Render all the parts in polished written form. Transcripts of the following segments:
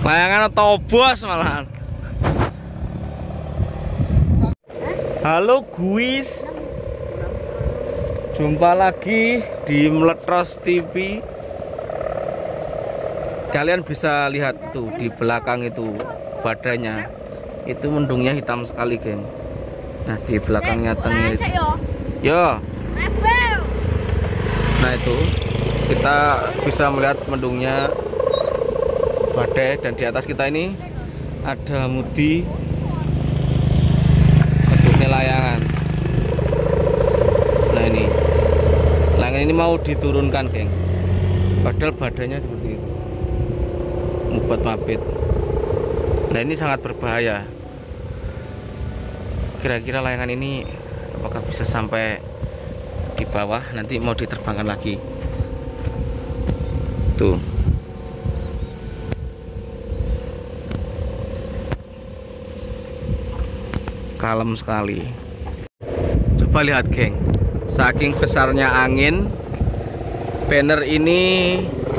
Layangan tobos malahan. Halo guys, jumpa lagi di Mletros TV. Kalian bisa lihat tuh di belakang itu badannya, itu mendungnya hitam sekali, geng. Nah di belakangnya tengil itu. Yo. Nah itu kita bisa melihat mendungnya badai, dan di atas kita ini ada mudi bentuknya layangan. Nah ini layangan ini mau diturunkan, geng, padahal badannya seperti itu, mubat mabit. Nah ini sangat berbahaya. Kira-kira layangan ini apakah bisa sampai di bawah, nanti mau diterbangkan lagi tuh. Kalem sekali. Coba lihat, geng, saking besarnya angin, banner ini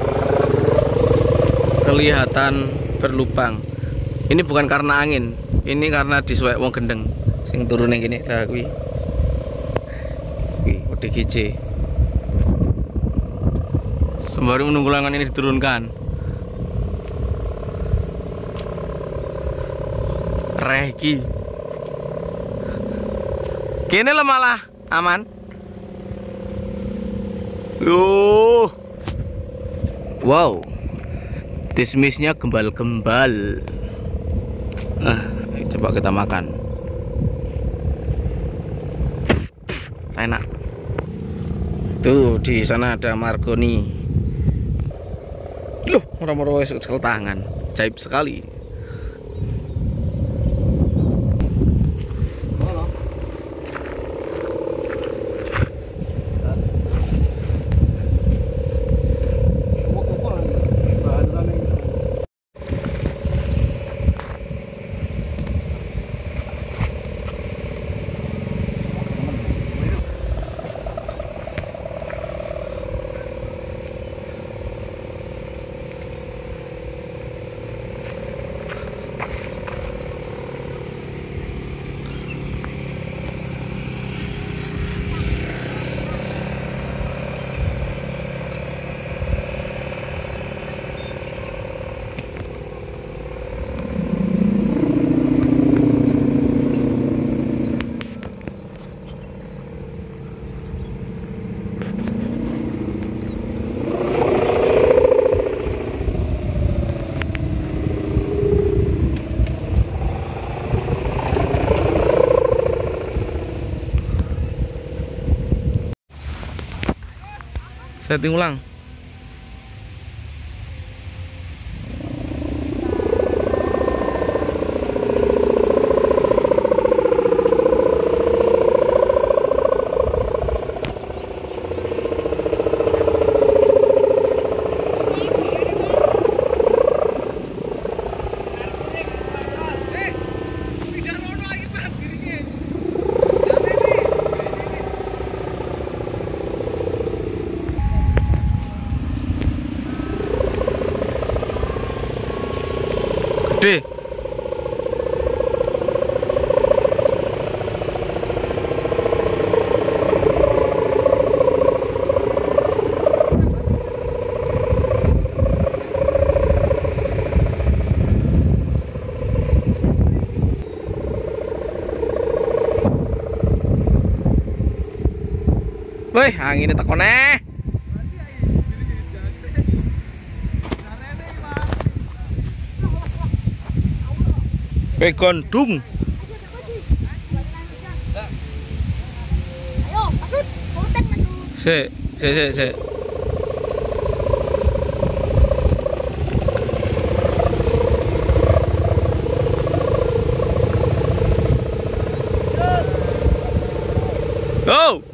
kelihatan berlubang. Ini bukan karena angin, ini karena disuwek wong gendeng sing turun yang gini. Nah kuwi ODGJ sembari menunggu layangan ini diturunkan. Reki kene lah malah aman. Wow, dismissnya gembal-gembal. Coba kita makan. Enak. Tuh di sana ada margoni. Loh, orang-orang sekal tangan, caib sekali. Setting ulang. Gede. Woi, anginnya tekan neh. Gondung. Ayo, pasut, konten masuk. Se. Go.